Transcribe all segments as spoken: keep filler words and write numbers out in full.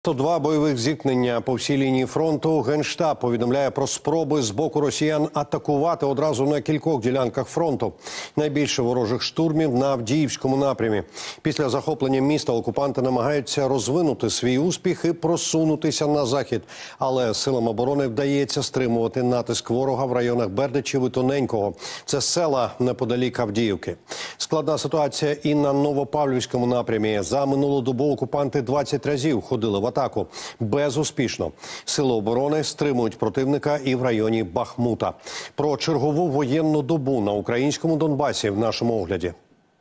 сто два бойових зіткнення по всій лінії фронту. Генштаб повідомляє про спроби з боку росіян атакувати одразу на кількох ділянках фронту. Найбільше ворожих штурмів на Авдіївському напрямі. Після захоплення міста окупанти намагаються розвинути свій успіх і просунутися на захід. Але силам оборони вдається стримувати натиск ворога в районах Бердичів і Тоненького. Це села неподалік Авдіївки. Складна ситуація і на Новопавлівському напрямі. За минулу добу окупанти двадцять разів ходили в атаку. Безуспішно. Сили оборони стримують противника і в районі Бахмута. Про чергову воєнну добу на українському Донбасі в нашому огляді.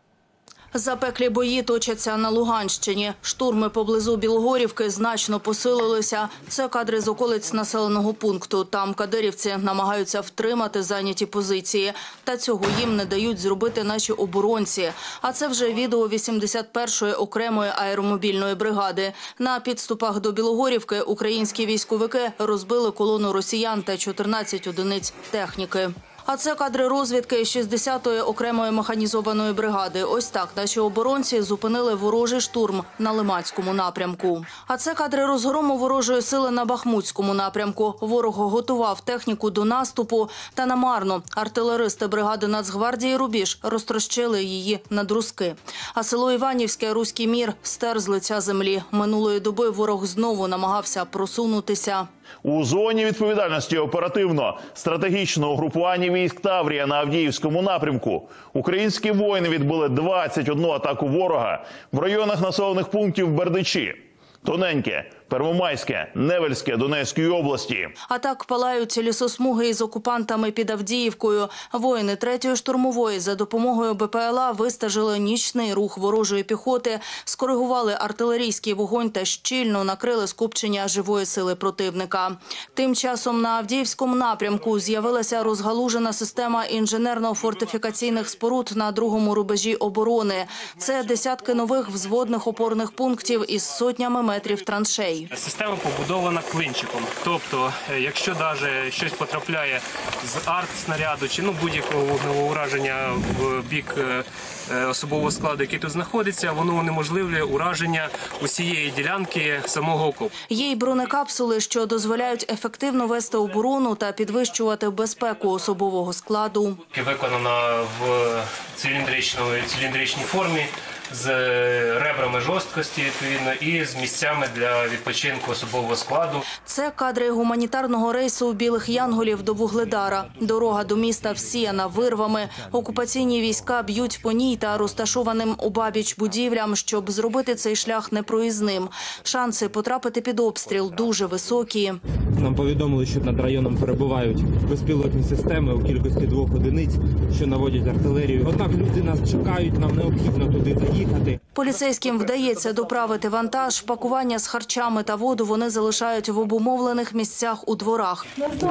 Запеклі бої точаться на Луганщині. Штурми поблизу Білогорівки значно посилилися. Це кадри з околиць населеного пункту. Там кадирівці намагаються втримати зайняті позиції. Та цього їм не дають зробити наші оборонці. А це вже відео вісімдесят першої окремої аеромобільної бригади. На підступах до Білогорівки українські військовики розбили колону росіян та чотирнадцять одиниць техніки. А це кадри розвідки шістдесятої окремої механізованої бригади. Ось так наші оборонці зупинили ворожий штурм на Лиманському напрямку. А це кадри розгрому ворожої сили на Бахмутському напрямку. Ворог готував техніку до наступу, та намарно. Артилеристи бригади Нацгвардії «Рубіж» розтрощили її на друзки. А село Іванівське «Руський мір» стер з лиця землі. Минулої доби ворог знову намагався просунутися. У зоні відповідальності оперативно-стратегічного групування військ «Таврія» на Авдіївському напрямку українські воїни відбили двадцять одну атаку ворога в районах населених пунктів Бердичі, Тоненьке, Первомайське, Невельське Донецької області. А так палають лісосмуги із окупантами під Авдіївкою. Воїни третьої штурмової за допомогою Бе Пе Еле А вистежили нічний рух ворожої піхоти, скоригували артилерійський вогонь та щільно накрили скупчення живої сили противника. Тим часом на Авдіївському напрямку з'явилася розгалужена система інженерно-фортифікаційних споруд на другому рубежі оборони. Це десятки нових взводних опорних пунктів із сотнями метрів траншей. Система побудована клинчиком. Тобто, якщо навіть щось потрапляє з арт-снаряду чи ну, будь-якого вогневого ураження в бік особового складу, який тут знаходиться, воно унеможливлює ураження усієї ділянки самого окопу. Є й бронекапсули, що дозволяють ефективно вести оборону та підвищувати безпеку особового складу. Виконана в циліндричної, циліндричній формі, з ребрами жорсткості, відповідно, і з місцями для відпочинку особового складу. Це кадри гуманітарного рейсу «Білих Янголів» до Вугледара. Дорога до міста всіяна вирвами. Окупаційні війська б'ють по ній та розташованим обабіч будівлям, щоб зробити цей шлях непроїзним. Шанси потрапити під обстріл дуже високі. Нам повідомили, що над районом перебувають безпілотні системи у кількості двох одиниць, що наводять артилерію. Однак люди нас чекають, нам необхідно туди заїхати. Поліцейським вдається доправити вантаж. Пакування з харчами та воду вони залишають в обумовлених місцях у дворах.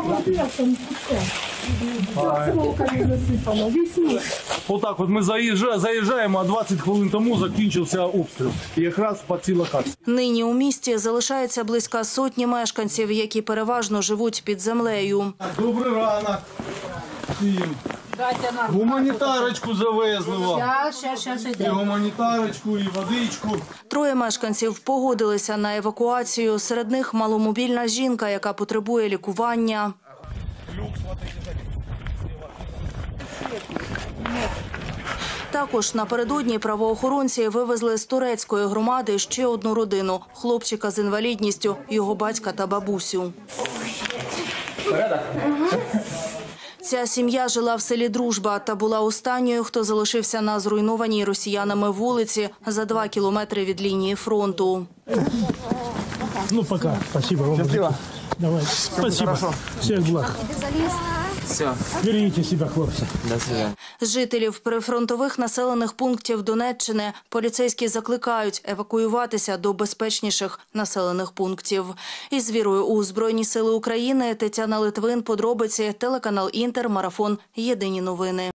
Отак от ми заїжджаємо, а двадцять хвилин тому закінчився обстріл. І якраз по цій локації. Нині у місті залишається близько сотні мешканців, які переважно живуть під землею. Добрий ранок всім. Гуманітарочку завезли вам. І гуманітарочку, і водичку. Троє мешканців погодилися на евакуацію. Серед них маломобільна жінка, яка потребує лікування. Також напередодні правоохоронці вивезли з турецької громади ще одну родину – хлопчика з інвалідністю, його батька та бабусю. Ця сім'я жила в селі Дружба та була останньою, хто залишився на зруйнованій росіянами вулиці за два кілометри від лінії фронту. Ну, пока. Спасибо вам. Счастливо. Давай. Спасибо. Всех благ. Все. Берегите себя, хлопці. Жителів прифронтових населених пунктів Донеччини поліцейські закликають евакуюватися до безпечніших населених пунктів. Із вірою у Збройні сили України Тетяна Литвин, подробиці, телеканал Інтер, марафон «Єдині новини».